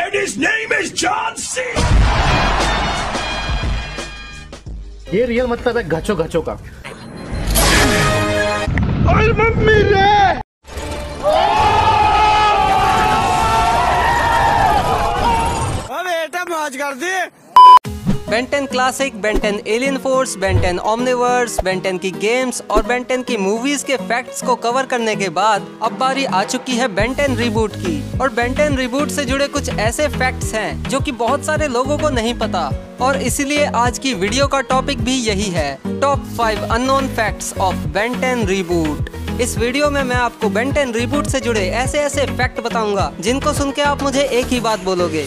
And his name is John C. ये real मतलब है घचो घचो का। और मम्मी रे बेटा मौज कर दी। Ben 10 classic, Ben 10 alien force, Ben 10 omniverse, Ben 10 की गेम्स और बेन 10 की मूवीज के फैक्ट्स को कवर करने के बाद अब बारी आ चुकी है बेन 10 रिबूट की। और बेन 10 रिबूट से जुड़े कुछ ऐसे फैक्ट्स हैं जो कि बहुत सारे लोगों को नहीं पता, और इसीलिए आज की वीडियो का टॉपिक भी यही है, top 5 unknown facts of Ben 10 reboot. इस वीडियो में मैं आपको बेन 10 रिबूट से जुड़े ऐसे ऐसे फैक्ट बताऊंगा जिनको सुन के आप मुझे एक ही बात बोलोगे,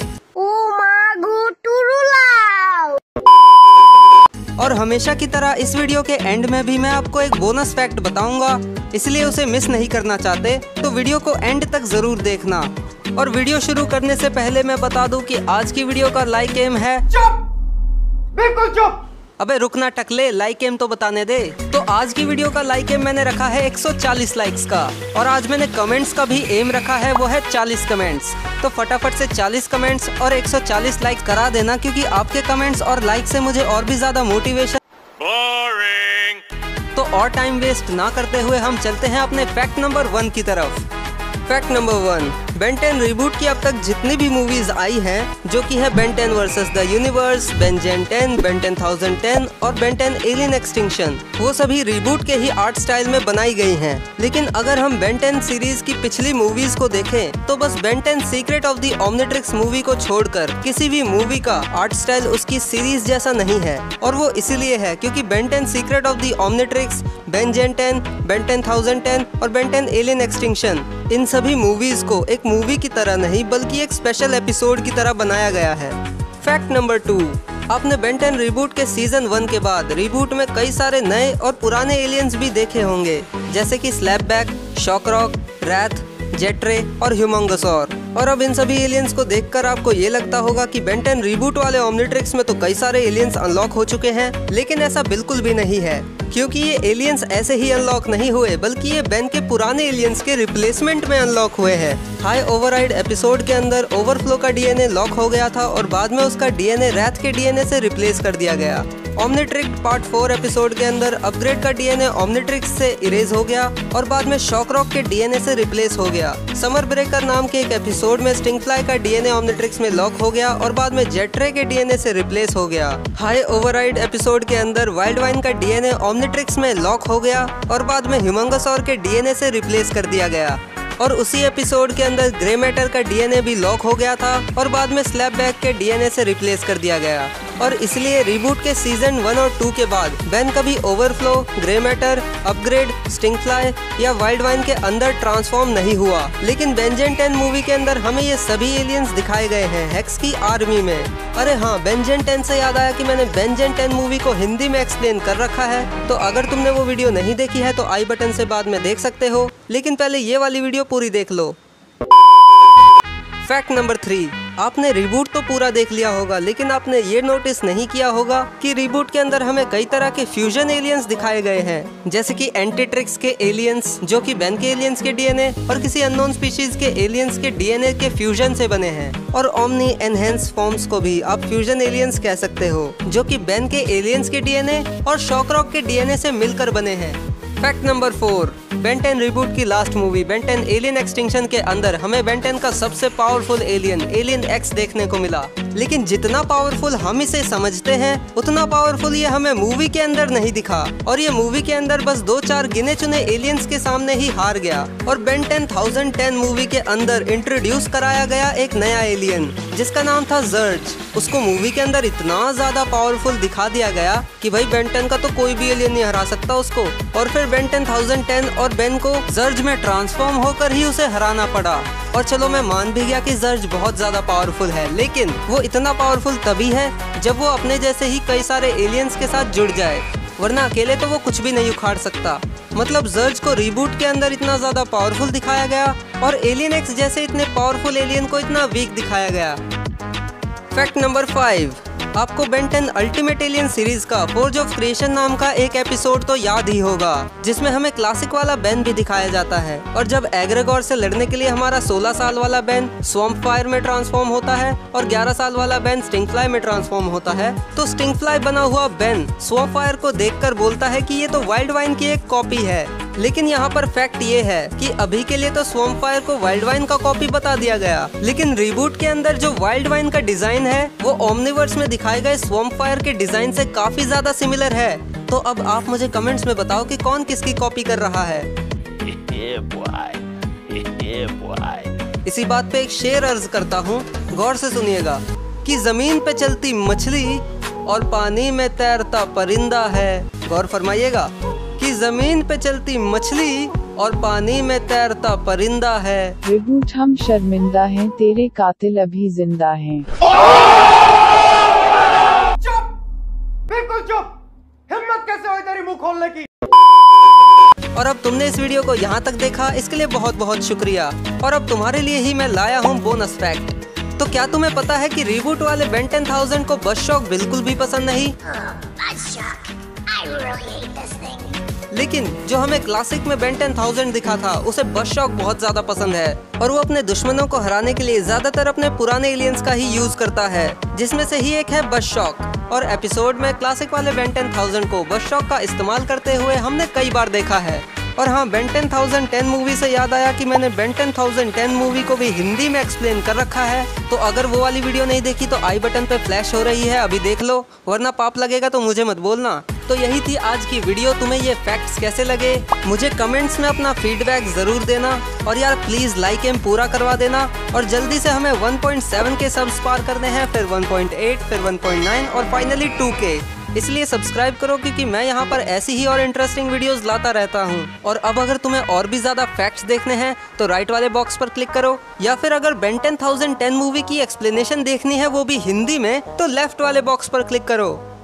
और हमेशा की तरह इस वीडियो के एंड में भी मैं आपको एक बोनस फैक्ट बताऊंगा, इसलिए उसे मिस नहीं करना चाहते तो वीडियो को एंड तक जरूर देखना। और वीडियो शुरू करने से पहले मैं बता दूं कि आज की वीडियो का लाइक एम है, चुप, बिल्कुल चुप। अबे रुकना टकले, लाइक एम तो बताने दे। तो आज की वीडियो का लाइक एम मैंने रखा है 140 लाइक्स का, और आज मैंने कमेंट्स का भी एम रखा है, वो है 40 कमेंट्स। तो फटाफट से 40 कमेंट्स और 140 लाइक करा देना, क्योंकि आपके कमेंट्स और लाइक से मुझे और भी ज्यादा मोटिवेशन। तो और टाइम वेस्ट ना करते हुए हम चलते हैं अपने फैक्ट नंबर 1 की तरफ। फैक्ट नंबर 1, बेन 10 रिबूट की अब तक जितनी भी मूवीज आई हैं, जो कि है Ben 10 versus the universe, Ben Gen 10, Ben 10,010 और बेन 10 एलियन एक्सटिंक्शन, वो सभी रिबूट के ही आर्ट स्टाइल में बनाई गई हैं। लेकिन अगर हम बेन 10 सीरीज की पिछली मूवीज को देखें तो बस Ben 10 secret of the Omnitrix movie को छोड़कर किसी भी मूवी का आर्ट स्टाइल उसकी सीरीज जैसा नहीं है। और वो इसीलिए है क्योंकि Ben 10 secret of the Omnitrix, Ben Gen 10, Ben 10,010 और बेन 10 एलियन एक्सटिंक्शन, इन सभी मूवीज को एक मूवी की तरह नहीं बल्कि एक स्पेशल एपिसोड की तरह बनाया गया है। फैक्ट नंबर 2, आपने बेन 10 रिबूट के सीजन 1 के बाद रिबूट में कई सारे नए और पुराने एलियंस भी देखे होंगे, जैसे कि स्लैपबैक, शॉकरॉक, रैथ, जेट्रे और ह्यूमंगसौर। और अब इन सभी एलियंस को देखकर आपको ये लगता होगा कि बेन 10 रिबूट वाले ओमनिट्रिक्स में तो कई सारे एलियंस अनलॉक हो चुके हैं, लेकिन ऐसा बिल्कुल भी नहीं है, क्योंकि ये एलियंस ऐसे ही अनलॉक नहीं हुए, बल्कि ये बेन के पुराने एलियंस के रिप्लेसमेंट में अनलॉक हुए हैं। हाई ओवरराइड एपिसोड के अंदर ओवरफ्लो का डीएनए लॉक हो गया था और बाद में उसका डीएनए रैथ के डीएनए से रिप्लेस कर दिया गया। ओमनिट्रिक पार्ट 4 एपिसोड के अंदर अपग्रेड का डीएनए ओमनिट्रिक्स से इरेज हो गया और बाद में शॉकरॉक के डीएनए से रिप्लेस हो गया। समर ब्रेकर नाम के एक एपिसोड में स्टिंगफ्लाई का डीएनए ओमनिट्रिक्स में लॉक हो गया और बाद में जेट्रे के डीएनए से रिप्लेस हो गया। हाई ओवरराइड एपिसोड के अंदर वाइल्ड वाइन का डीएनए ओमनिट्रिक्स में लॉक हो गया और बाद में ह्यूमंगसौर के डीएनए से रिप्लेस कर दिया गया। और उसी एपिसोड के अंदर ग्रे मैटर का डीएनए भी लॉक हो गया था और बाद में स्लैपबैक के डीएनए से रिप्लेस कर दिया गया। और इसलिए रिबूट के सीजन 1 और 2 के बाद बेन कभी Overflow, Grey Matter, Upgrade, Stinkfly या वाइल्ड वाइन के अंदर ट्रांसफॉर्म नहीं हुआ। लेकिन बेन जेन 10 मूवी के अंदर हमें ये सभी एलियंस दिखाए गए हैं हेक्स की आर्मी में। अरे हाँ, बेन जेन 10 से याद आया कि मैंने बेन जेन 10 मूवी को हिंदी में एक्सप्लेन कर रखा है, तो अगर तुमने वो वीडियो नहीं देखी है तो आई बटन से बाद में देख सकते हो, लेकिन पहले ये वाली वीडियो पूरी देख लो। फैक्ट नंबर 3, आपने रिबूट तो पूरा देख लिया होगा, लेकिन आपने ये नोटिस नहीं किया होगा कि रिबूट के अंदर हमें कई तरह के फ्यूजन एलियंस दिखाए गए हैं, जैसे कि एंटीट्रिक्स के एलियंस जो कि बेन के एलियंस के डीएनए और किसी अननोन स्पीशीज के एलियंस के डीएनए के फ्यूजन से बने हैं। और ओमनी एनहेंस फॉर्म्स को भी आप फ्यूजन एलियंस कह सकते हो, जो कि बेन के एलियंस के डीएनए और शॉकरॉक के डीएनए से मिलकर बने हैं। फैक्ट नंबर 4, बेन 10 रिबूट की last movie Ben 10 alien extinction के अंदर हमें बेन 10 का सबसे पावरफुल एलियन एलियन एक्स देखने को मिला, लेकिन जितना पावरफुल हम इसे समझते हैं उतना पावरफुल ये हमें मूवी के अंदर नहीं दिखा, और ये मूवी के अंदर बस 2-4 गिने चुने एलियंस के सामने ही हार गया। और बेन 10,010 मूवी के अंदर इंट्रोड्यूस कराया गया एक नया एलियन जिसका नाम था जर्ज। उसको मूवी के अंदर इतना ज्यादा पावरफुल दिखा दिया गया कि भाई बेन 10 का तो कोई भी एलियन नहीं हरा सकता उसको। और फिर बेन 10,010 और बेन को जर्ज में ट्रांसफॉर्म होकर ही उसे हराना पड़ा। और चलो मैं मान भी गया कि जर्ज बहुत ज्यादा पावरफुल है, लेकिन वो इतना पावरफुल तभी है जब वो अपने जैसे ही कई सारे एलियंस के साथ जुड़ जाए, वरना अकेले तो वो कुछ भी नहीं उखाड़ सकता। मतलब जर्ज को रिबूट के अंदर इतना ज्यादा पावरफुल दिखाया गया और एलियन एक्स जैसे इतने पावरफुल एलियन को इतना वीक दिखाया गया। फैक्ट नंबर 5, आपको बेन 10 अल्टीमेट एलियन सीरीज का फोर्ज ऑफ क्रिएशन नाम का एक एपिसोड तो याद ही होगा, जिसमें हमें क्लासिक वाला बेन भी दिखाया जाता है। और जब एग्रेगोर से लड़ने के लिए हमारा 16 साल वाला बेन स्वॉम्प फायर में ट्रांसफॉर्म होता है और 11 साल वाला बेन स्टिंगफ्लाई में ट्रांसफॉर्म होता है, तो स्टिंगफ्लाई बना हुआ बेन स्वॉम्प फायर को देखकर बोलता है कि ये तो वाइल्ड वाइन की एक कॉपी है। लेकिन यहाँ पर फैक्ट ये है कि अभी के लिए तो स्वॉम्प फायर को वाइल्ड वाइन का कॉपी बता दिया गया, लेकिन रीबूट के अंदर जो वाइल्ड वाइन का डिजाइन है वो ओमनीवर्स में दिखाए गए स्वॉम्प फायर के डिजाइन से काफी ज्यादा सिमिलर है। तो अब आप मुझे कमेंट्स में बताओ कि कौन किसकी कॉपी कर रहा है। इसी बात पे एक शेर अर्ज करता हूँ, गौर से सुनिएगा कि जमीन पे चलती मछली और पानी में तैरता परिंदा है। गौर फरमाइएगा कि जमीन पे चलती मछली और पानी में तैरता परिंदा है। रिबूट हम शर्मिंदा हैं, तेरे कातिल अभी जिंदा हैं। चुप, बिल्कुल चुप। हिम्मत कैसे हुई तेरी मुंह खोलने की? और अब तुमने इस वीडियो को यहाँ तक देखा, इसके लिए बहुत बहुत शुक्रिया। और अब तुम्हारे लिए ही मैं लाया हूँ बोनस फैक्ट। तो क्या तुम्हें पता है कि रीबूट वाले बेन 10,000 को बस शॉक बिल्कुल भी पसंद नहीं? लेकिन जो हमें क्लासिक में बेन 10,000 दिखा था उसे बस शॉक बहुत ज्यादा पसंद है और वो अपने दुश्मनों को हराने के लिए ज्यादातर अपने पुराने एलियंस का ही यूज करता है, जिसमें से ही एक है बस शॉक। और एपिसोड में क्लासिक वाले बेन 10,000 को बस शॉक का इस्तेमाल करते हुए हमने कई बार देखा है। और हाँ, बेन 10,010 मूवी से याद आया कि मैंने बेन 10,010 मूवी को भी हिंदी में एक्सप्लेन कर रखा है, तो अगर वो वाली वीडियो नहीं देखी तो आई बटन पे फ्लैश हो रही है, अभी देख लो, वरना पाप लगेगा तो मुझे मत बोलना। तो यही थी आज की वीडियो। तुम्हें ये फैक्ट्स कैसे लगे मुझे कमेंट्स में अपना फीडबैक जरूर देना। और यार प्लीज लाइक एम पूरा करवा देना। और जल्दी से हमें 1.7 के सब्स पार करने हैं, फिर 1.8, फिर 1.9 और फाइनली 2K। इसलिए सब्सक्राइब करो क्योंकि मैं यहाँ पर ऐसी ही और इंटरेस्टिंग वीडियोस लाता रहता हूँ। और अब अगर तुम्हें और भी ज्यादा फैक्ट्स देखने हैं तो राइट वाले बॉक्स पर क्लिक करो, या फिर अगर बेन 10,010 मूवी की एक्सप्लेनेशन देखनी है वो भी हिंदी में तो लेफ्ट वाले बॉक्स पर क्लिक करो।